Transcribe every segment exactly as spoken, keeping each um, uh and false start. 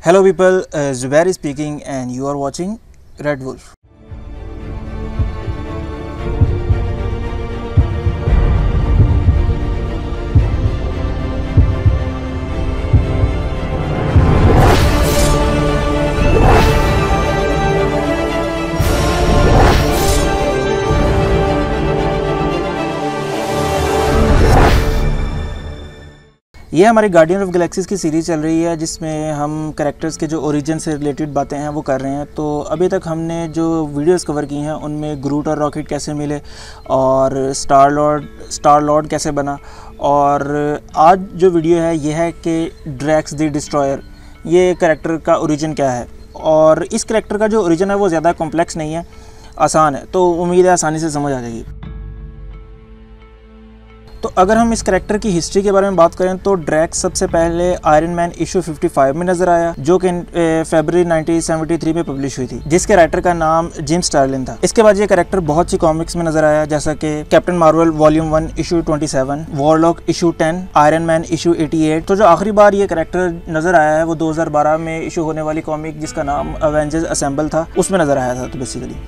Hello people, uh, Zubair is speaking and you are watching Red Wolf. ये हमारी Guardian of Galaxies की series चल रही है जिसमें हम कैरेक्टर्स के जो ओरिजिन से रिलेटेड बातें हैं वो कर रहे हैं। तो अभी तक हमने जो वीडियोस कवर की हैं उनमें ग्रूट और रॉकेट कैसे मिले और स्टार लॉर्ड स्टार लॉर्ड कैसे बना, और आज जो वीडियो है ये है कि ड्रैक्स द डिस्ट्रॉयर ये कैरेक्टर का ओरिजिन क्या है। और इस कैरेक्टर का जो ओरिजिन है वो ज़्यादा कॉम्प्लेक्स नहीं है, आसान है, तो उम्मीद है आसानी से समझ आ जाएगी। तो अगर हम इस कैरेक्टर की हिस्ट्री के बारे में बात करें तो ड्रैक्स सबसे पहले आयरन मैन इशू पचपन में नजर आया, जो कि फरवरी उन्नीस सौ तिहत्तर में पब्लिश हुई थी, जिसके राइटर का नाम जिम स्टार्लिन था। इसके बाद ये कैरेक्टर बहुत सी कॉमिक्स में नजर आया, जैसा कि Captain Marvel volume one issue सत्ताईस, वॉरलॉक इशू दस, आयरन मैन इशू अठासी। तो जो आखिरी बार ये कैरेक्टर नजर आया है वो दो हज़ार बारह में इशू होने वाली कॉमिक जिसका नाम अवेंजर्स असेंबल था, उसमें नजर आया था। तो बेसिकली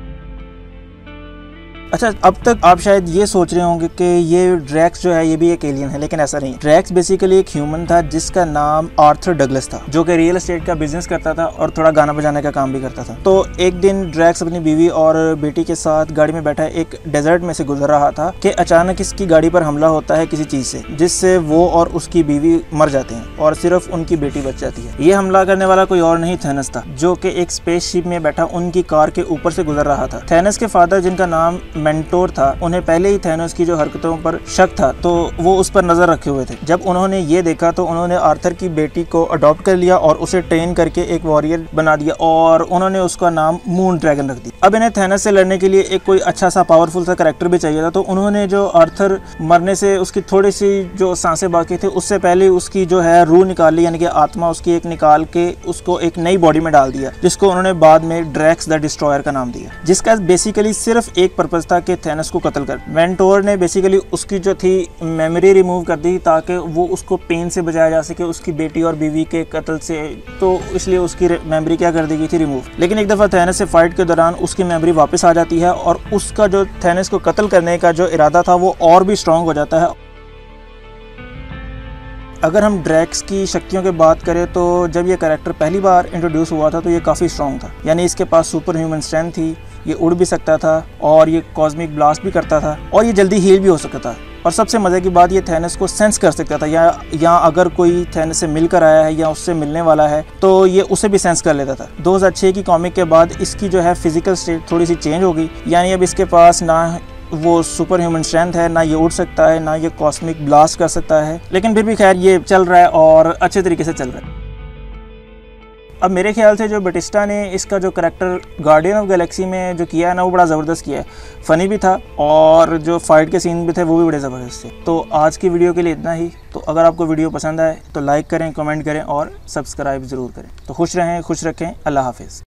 अच्छा, अब तक आप शायद ये सोच रहे होंगे कि ये ड्रैक्स जो है ये भी एक एलियन है, लेकिन ऐसा नहीं। ड्रैक्स बेसिकली एक ह्यूमन था जिसका नाम आर्थर डगलस था, जो कि रियल एस्टेट का बिजनेस करता था और थोड़ा गाना बजाने का काम भी करता था। तो एक दिन ड्रैक्स अपनी बीवी और बेटी के साथ गाड़ी में बैठा एक डेजर्ट में से गुजर रहा था कि अचानक इसकी गाड़ी पर हमला होता है किसी चीज से, जिससे वो और उसकी बीवी मर जाते हैं और सिर्फ उनकी बेटी बच जाती है। ये हमला करने वाला कोई और नहीं, थैनस था, जो कि एक स्पेसशिप में बैठा उनकी कार के ऊपर से गुजर रहा था। थैनस के फादर, जिनका नाम मेंटोर था, उन्हें पहले ही थैनोस की जो हरकतों पर शक था, तो वो उस पर नजर रखे हुए थे। जब उन्होंने ये देखा तो उन्होंने आर्थर की बेटी को अडॉप्ट कर लिया और उसे ट्रेन करके एक वॉरियर बना दिया और उन्होंने उसका नाम मून ड्रैगन रख दिया। अब इन्हें थैनोस से लड़ने के लिए एक कोई अच्छा सा पावरफुल सा कैरेक्टर भी चाहिए था, तो उन्होंने जो आर्थर मरने से उसकी थोड़ी सी जो सांसें बाकी थी उससे पहले उसकी जो है रूह निकाल ली, यानी कि आत्मा उसकी एक निकाल के उसको एक नई बॉडी में डाल दिया, जिसको उन्होंने बाद में ड्रैक्स द डिस्ट्रॉयर का नाम दिया, जिसका बेसिकली सिर्फ एक पर्पज था कि थैनोस को कत्ल कर। मेंटोर ने बेसिकली उसकी जो थी मेमोरी रिमूव कर दी ताकि वो उसको पेन से बचाया जा सके उसकी बेटी और बीवी के कत्ल से, तो इसलिए उसकी मेमोरी क्या कर दी गई थी, रिमूव। लेकिन एक दफा थैनोस से फाइट के दौरान उसकी मेमोरी वापस आ जाती है और उसका जो थैनोस को कत्ल करने का जो इरादा था वो और भी स्ट्रांग हो जाता है। अगर हम ड्रैक्स की शक्तियों की बात करें तो जब ये कैरेक्टर पहली बार इंट्रोड्यूस हुआ था तो ये काफ़ी स्ट्रॉन्ग था, यानी इसके पास सुपर ह्यूमन स्ट्रेंथ थी, ये उड़ भी सकता था और ये कॉस्मिक ब्लास्ट भी करता था और ये जल्दी हील भी हो सकता था। और सबसे मज़े की बात, ये थैनोस को सेंस कर सकता था, या या अगर कोई थैनोस से मिलकर आया है या उससे मिलने वाला है तो ये उसे भी सेंस कर लेता था। दो हज़ार छह की कॉमिक के बाद इसकी जो है फिजिकल स्टेट थोड़ी सी चेंज हो गई, यानी अब इसके पास ना वो सुपर ह्यूमन स्ट्रेंथ है, ना ये उड़ सकता है, ना ये कॉस्मिक ब्लास्ट कर सकता है, लेकिन फिर भी खैर ये चल रहा है और अच्छे तरीके से चल रहा है। अब मेरे ख्याल से जो बटिस्टा ने इसका जो करेक्टर गार्डियन ऑफ गैलेक्सी में जो किया है ना वो बड़ा ज़बरदस्त किया है, फ़नी भी था और जो फाइट के सीन भी थे वो भी बड़े ज़बरदस्त थे। तो आज की वीडियो के लिए इतना ही। तो अगर आपको वीडियो पसंद आए तो लाइक करें, कमेंट करें और सब्सक्राइब ज़रूर करें। तो खुश रहें, खुश रखें, अल्लाह हाफिज़।